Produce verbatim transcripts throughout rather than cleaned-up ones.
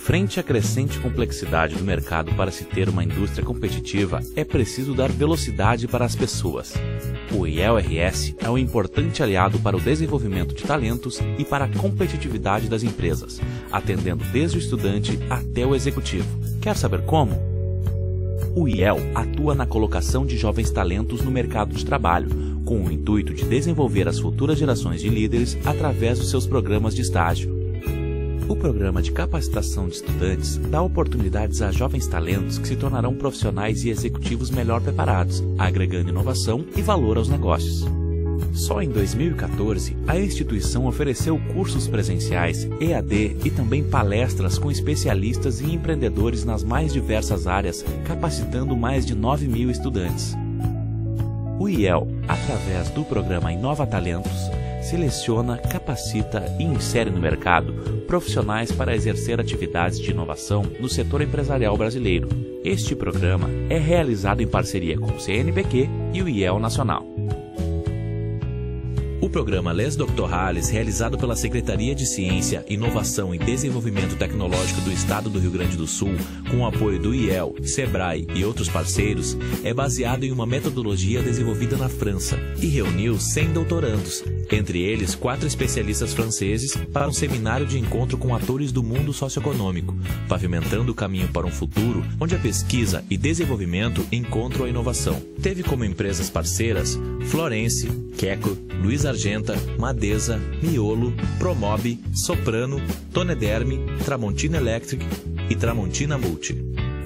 Frente à crescente complexidade do mercado para se ter uma indústria competitiva, é preciso dar velocidade para as pessoas. O I E L R S é um importante aliado para o desenvolvimento de talentos e para a competitividade das empresas, atendendo desde o estudante até o executivo. Quer saber como? O I E L atua na colocação de jovens talentos no mercado de trabalho, com o intuito de desenvolver as futuras gerações de líderes através dos seus programas de estágio. O programa de capacitação de estudantes dá oportunidades a jovens talentos que se tornarão profissionais e executivos melhor preparados, agregando inovação e valor aos negócios. Só em dois mil e quatorze, a instituição ofereceu cursos presenciais, E A D e também palestras com especialistas e empreendedores nas mais diversas áreas, capacitando mais de nove mil estudantes. O I E L, através do programa Inova Talentos, seleciona, capacita e insere no mercado profissionais para exercer atividades de inovação no setor empresarial brasileiro. Este programa é realizado em parceria com o C N B Q e o I E L Nacional. O programa Les Doctorales, realizado pela Secretaria de Ciência, Inovação e Desenvolvimento Tecnológico do Estado do Rio Grande do Sul, com o apoio do I E L, Sebrae e outros parceiros, é baseado em uma metodologia desenvolvida na França e reuniu cem doutorandos, entre eles quatro especialistas franceses, para um seminário de encontro com atores do mundo socioeconômico, pavimentando o caminho para um futuro onde a pesquisa e desenvolvimento encontram a inovação. Teve como empresas parceiras Florence, Queco, Luiz Argenta, Madesa, Miolo, Promob, Soprano, Tonederme, Tramontina Electric e Tramontina Multi.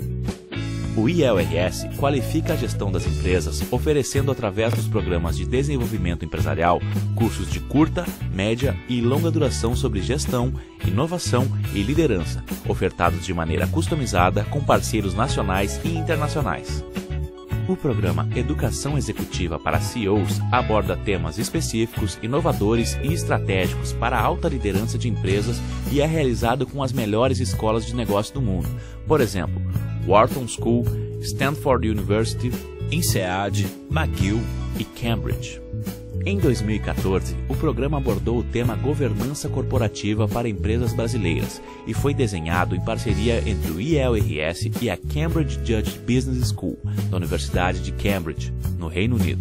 O I E L R S qualifica a gestão das empresas, oferecendo através dos programas de desenvolvimento empresarial cursos de curta, média e longa duração sobre gestão, inovação e liderança, ofertados de maneira customizada com parceiros nacionais e internacionais. O programa Educação Executiva para C E Os aborda temas específicos, inovadores e estratégicos para a alta liderança de empresas e é realizado com as melhores escolas de negócio do mundo, por exemplo, Wharton School, Stanford University, INSEAD, McGill e Cambridge. Em dois mil e quatorze, o programa abordou o tema Governança Corporativa para Empresas Brasileiras e foi desenhado em parceria entre o I E L R S e a Cambridge Judge Business School, da Universidade de Cambridge, no Reino Unido.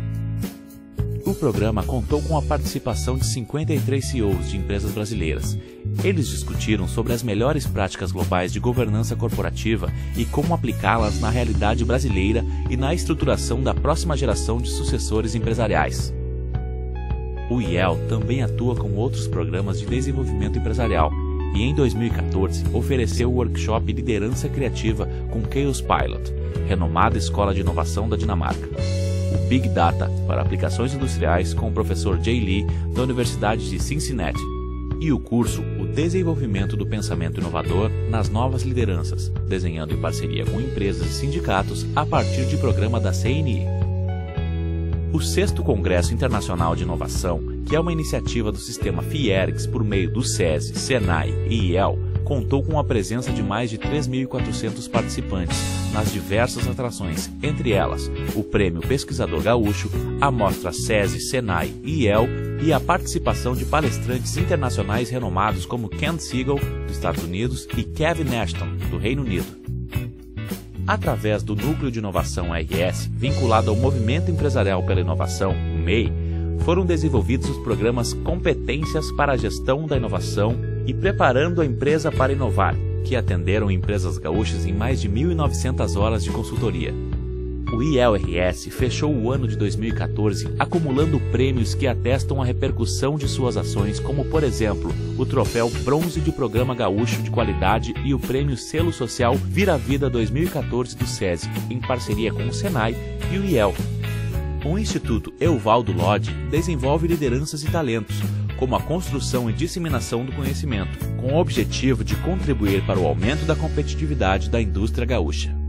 O programa contou com a participação de cinquenta e três C E Os de empresas brasileiras. Eles discutiram sobre as melhores práticas globais de governança corporativa e como aplicá-las na realidade brasileira e na estruturação da próxima geração de sucessores empresariais. O I E L também atua com outros programas de desenvolvimento empresarial e em dois mil e quatorze ofereceu o workshop Liderança Criativa com Chaos Pilot, renomada escola de inovação da Dinamarca. O Big Data para aplicações industriais com o professor Jay Lee da Universidade de Cincinnati e o curso O Desenvolvimento do Pensamento Inovador nas Novas Lideranças, desenhando em parceria com empresas e sindicatos a partir de programa da C N I. O sexto Congresso Internacional de Inovação, que é uma iniciativa do sistema Fiergs por meio do SESI, Senai e I E L, contou com a presença de mais de três mil e quatrocentos participantes nas diversas atrações, entre elas o Prêmio Pesquisador Gaúcho, a mostra SESI, Senai e I E L e a participação de palestrantes internacionais renomados como Ken Siegel, dos Estados Unidos, e Kevin Ashton, do Reino Unido. Através do Núcleo de Inovação R S, vinculado ao Movimento Empresarial pela Inovação, o M E I, foram desenvolvidos os programas Competências para a Gestão da Inovação e Preparando a Empresa para Inovar, que atenderam empresas gaúchas em mais de mil e novecentas horas de consultoria. O I E L R S fechou o ano de dois mil e quatorze acumulando prêmios que atestam a repercussão de suas ações, como, por exemplo, o troféu Bronze de Programa Gaúcho de Qualidade e o prêmio Selo Social Vira Vida dois mil e quatorze do SESI, em parceria com o Senai e o I E L. O Instituto Evaldo Lodge desenvolve lideranças e talentos, como a construção e disseminação do conhecimento, com o objetivo de contribuir para o aumento da competitividade da indústria gaúcha.